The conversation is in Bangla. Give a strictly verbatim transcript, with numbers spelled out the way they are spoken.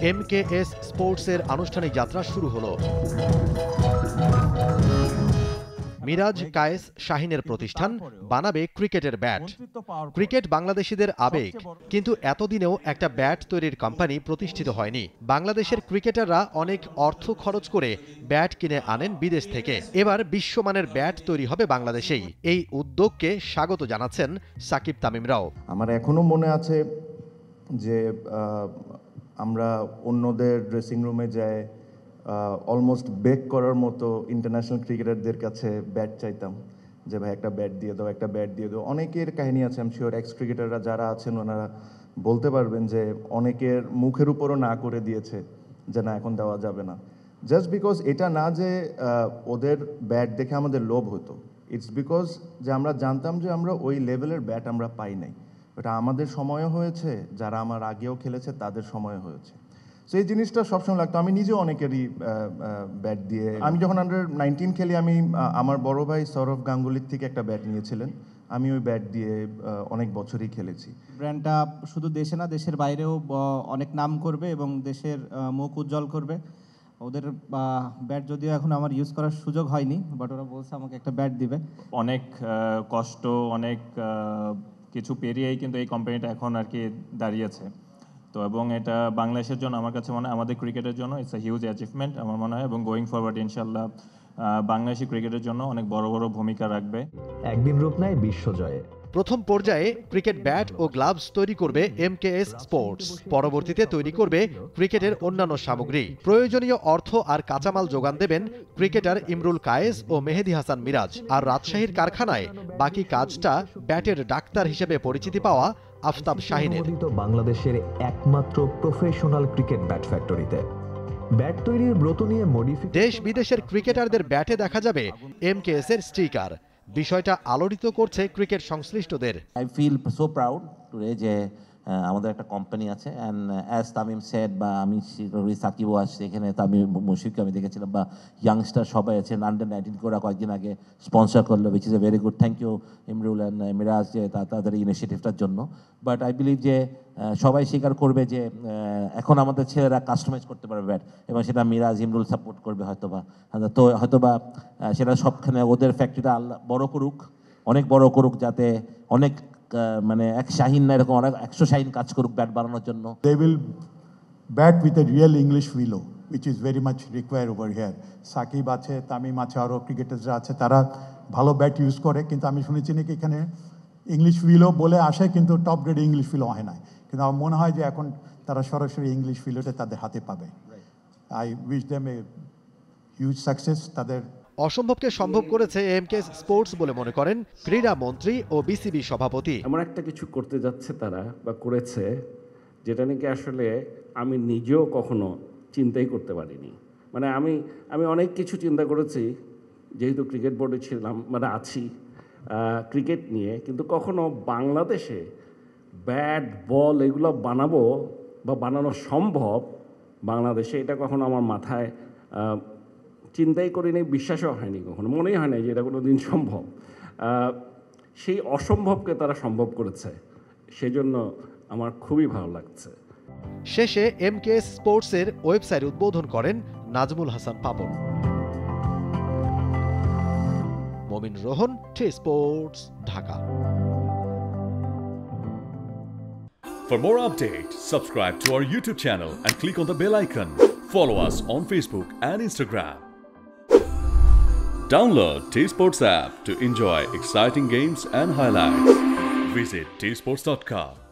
এম কে এস স্পোর্টসের আনুষ্ঠানিক যাত্রা শুরু হলো। মিরাজ কায়েস শাহিনের প্রতিষ্ঠান বানাবে ক্রিকেটের ব্যাট। ক্রিকেট বাংলাদেশিদের আবেগ, কিন্তু এতদিনেও একটা ব্যাট তৈরির কোম্পানি প্রতিষ্ঠিত হয়নি। বাংলাদেশের ক্রিকেটাররা অনেক অর্থ খরচ করে ব্যাট কিনে আনেন বিদেশ থেকে। এবার বিশ্বমানের ব্যাট তৈরি হবে বাংলাদেশেই। এই উদ্যোগকে স্বাগত জানাচ্ছেন সাকিব তামিমরাও। আমার এখনো মনে আছে যে আমরা অন্যদের ড্রেসিং রুমে যাই অলমোস্ট বেক করার মতো ইন্টারন্যাশনাল ক্রিকেটারদের কাছে ব্যাট চাইতাম, যে ভাই একটা ব্যাট দিয়ে দাও, একটা ব্যাট দিয়ে দাও। অনেকের কাহিনী আছে, আমি শিওর এক্স ক্রিকেটাররা যারা আছেন ওনারা বলতে পারবেন যে অনেকের মুখের উপরও না করে দিয়েছে যে না এখন দেওয়া যাবে না। জাস্ট বিকজ এটা না যে ওদের ব্যাট দেখে আমাদের লোভ হতো, ইটস বিকজ যে আমরা জানতাম যে আমরা ওই লেভেলের ব্যাট আমরা পাই নাই। এটা আমাদের সময়ও হয়েছে, যারা আমার আগেও খেলেছে তাদের সময় হয়েছে। সো এই জিনিসটা সবসময় লাগতো। আমি নিজেও অনেকেরই ব্যাট দিয়ে, আমি যখন আন্ডার নাইনটিন খেলি, আমি আমার বড় ভাই সৌরভ গাঙ্গুলির থেকে একটা ব্যাট নিয়েছিলেন, আমি ওই ব্যাট দিয়ে অনেক বছরই খেলেছি। ব্র্যান্ডটা শুধু দেশে না দেশের বাইরেও অনেক নাম করবে এবং দেশের মুখ উজ্জ্বল করবে। ওদের ব্যাট যদিও এখন আমার ইউজ করার সুযোগ হয়নি, বাট ওরা বলছে আমাকে একটা ব্যাট দিবে। অনেক কষ্ট, অনেক কিছু পেরিয়েই কিন্তু এই কোম্পানিটা এখন আর কি দাঁড়িয়েছে। তো এবং এটা বাংলাদেশের জন্য আমার কাছে মনে হয়, আমাদের ক্রিকেটের জন্য ইটস এ হিউজ অ্যাচিভমেন্ট আমার মনে হয়, এবং গোয়িং ফরওয়ার্ড ইনশাল্লাহ বাংলাদেশি ক্রিকেটের জন্য অনেক বড় বড় ভূমিকা রাখবে। একদিন রূপ নেয় বিশ্বজয়ে। প্রথম পর্যায়ে ক্রিকেট ব্যাট ও গ্লাভস তৈরি করবে এম কে এস স্পোর্টস। পরবর্তীতে তৈরি করবে ক্রিকেটের অন্যান্য সামগ্রী। প্রয়োজনীয় অর্থ আর কাঁচামাল যোগান দেবেন ক্রিকেটার ইমরুল কায়েস ও মেহেদী হাসান মিরাজ। আর রাজশাহীর কারখানায় বাকি কাজটা ব্যাটের ডাক্তার হিসেবে পরিচিতি পাওয়া আফতাব শাহিনের। বাংলাদেশের একমাত্র প্রফেশনাল ক্রিকেট ব্যাট ফ্যাক্টরিতে ব্যাট তৈরির ব্রত নিয়ে মডিফিকেশন। দেশ বিদেশের ক্রিকেটারদের ব্যাটে দেখা যাবে এম কে এস এর স্টিকার। বিষয়টা আলোড়িত করছে ক্রিকেট সংশ্লিষ্টদের। I feel so proud today যে আমাদের একটা কোম্পানি আছে, অ্যান্ড অ্যাজ তামিম সেড, বা আমি সাকিবও আসছে এখানে, তামিম মুশফিককে আমি দেখেছিলাম, বা ইয়াংস্টার সবাই আছেন, আন্ডার নাইনটিন করে কয়েকদিন আগে স্পন্সর করলো, which is a very good. Thank you Imrul and Miraz যে তাদের ইনিশিয়েটিভটার জন্য। বাট আই বিলিভ যে সবাই স্বীকার করবে যে এখন আমাদের ছেলেরা কাস্টমাইজ করতে পারবে ব্যাট, এবং সেটা মিরাজ ইমরুল সাপোর্ট করবে হয়তোবা। তো হয়তোবা সেটা সবখানে ওদের ফ্যাক্টরিটা আল্লাহ বড় করুক, অনেক বড় করুক, যাতে অনেক মানে এক শাহিন না এরকম অনেক একশো শাহিন কাজ করুক ব্যাট বানানোর জন্য। They will bat with a real English willow, which is very much required over here. Shakib আছে, তামিম আছে, আরও ক্রিকেটাররা আছে, তারা ভালো ব্যাট ইউজ করে, কিন্তু আমি শুনেছি নাকি এখানে ইংলিশ উইলো বলে আসে, কিন্তু টপ গ্রেড ইংলিশ উইলো হয় না। কিন্তু আমার মনে হয় যে এখন তারা সরাসরি ইংলিশ উইলোটা তাদের হাতে পাবে। I wish them a huge success. তাদের অসম্ভবকে সম্ভব করেছে এম কে এস স্পোর্টস বলে মনে করেন ক্রীড়া মন্ত্রী ও বি সি বি সভাপতি। এমন একটা কিছু করতে যাচ্ছে তারা, বা করেছে, যেটা নাকি আসলে আমি নিজেও কখনো চিন্তাই করতে পারিনি। মানে আমি আমি অনেক কিছু চিন্তা করেছি, যেহেতু ক্রিকেট বোর্ডে ছিলাম, মানে আছি ক্রিকেট নিয়ে, কিন্তু কখনো বাংলাদেশে ব্যাট বল এগুলো বানাবো বা বানানো সম্ভব বাংলাদেশে, এটা কখনো আমার মাথায় চিন্তাই করিনি, বিশ্বাসও হয়নি, কখনো মনেই হয় না যে এটা কোনো দিন সম্ভব। সেই অসম্ভবকে তারা সম্ভব করেছে, সেজন্য আমার খুবই ভালো লাগছে। শেষে এম কে এস স্পোর্টসের ওয়েবসাইট উদ্বোধন করেন নাজমুল হাসান পাপন। মমিন Rohan, TSports, Dhaka. For more updates, subscribe to our YouTube channel and click on the bell icon. Follow us on Facebook and Instagram. Download TSports app to enjoy exciting games and highlights. Visit T sports dot com.